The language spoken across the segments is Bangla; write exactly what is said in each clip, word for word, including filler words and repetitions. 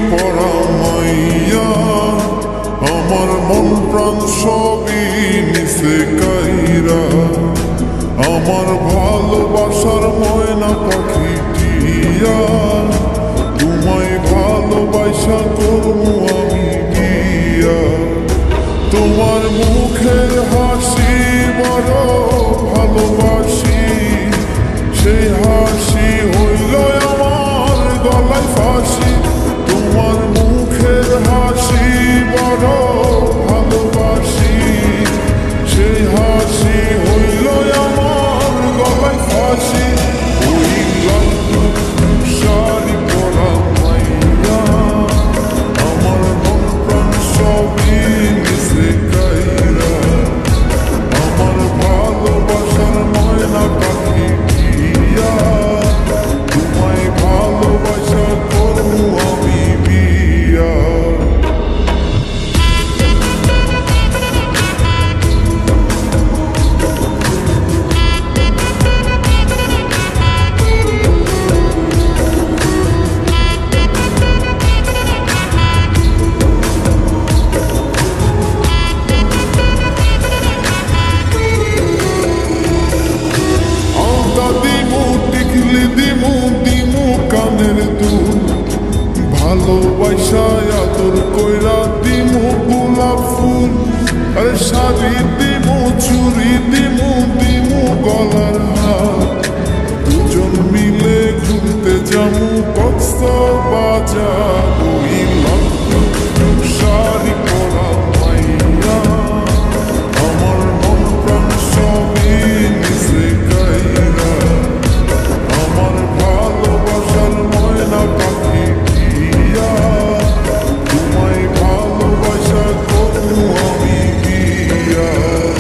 পরা মাইয়া আমার মন প্রাণ সবই নিছে কাইরা আমার ভালোবাসার ময়না পাখি টিয়া তোমায় ভালোবাসা করবো আমি বিয়া তোমার মুখের হাসি বড় ভালোবাসি সেই হাসি হইল আমার গলায় ফাঁসি তোমার মুখের হাসি বড় ভালোবাসি সেই হাসি হইল আমার গলায় ফাঁসি ওই শাড়ি পরা মাইয়া আমার মন প্রাণ সবই নিছে কাইরা আমার ভালোবাসার ময়না পাখি টিয়া তোমায় ভালোবাসা করবো আমি বিয়া দিমু দিমু কানের দুল ভালোবাসায় আদর কইরা দিমু গোলাপ ফুল আরে শাড়ি দিমু চুরি দিমু দিমু গলার হার দুজন মিলে ঘুরতে যামু কক্সবাজার ওই শাড়ি পরা মাইয়া আমার মন প্রাণ সবই নিছে কাইরা আমার ভালোবাসার ময়না পাখি টিয়া তোমায় ভালোবাসা করবো আমি বিয়া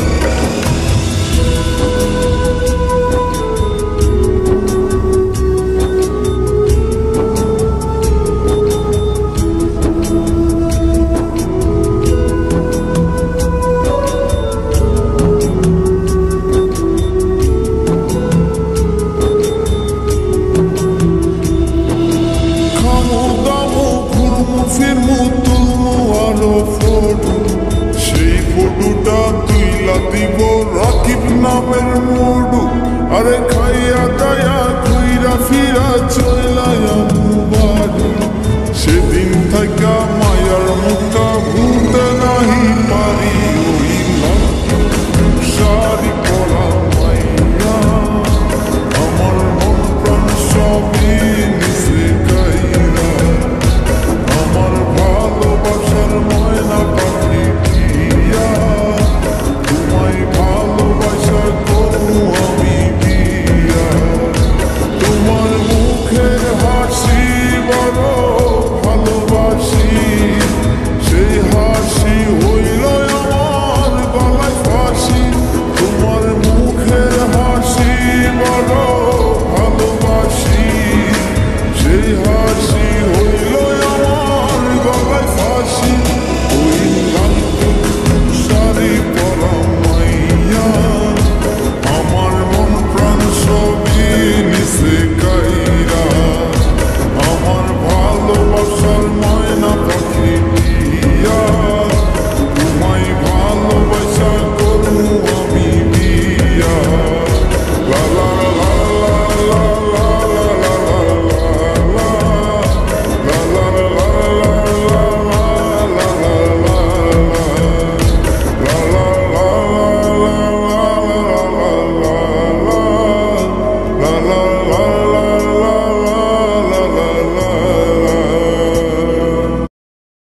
ফিরমু তুলমু আরো ফটো সেই ফটোটা তুইলা দিব রাকিব নামের মোড়ু আরে খাইয়া দায়া ঘুইরা ফিরা চইলা আমু বাড়ি সেদিন থাকা মায়ার মুখটা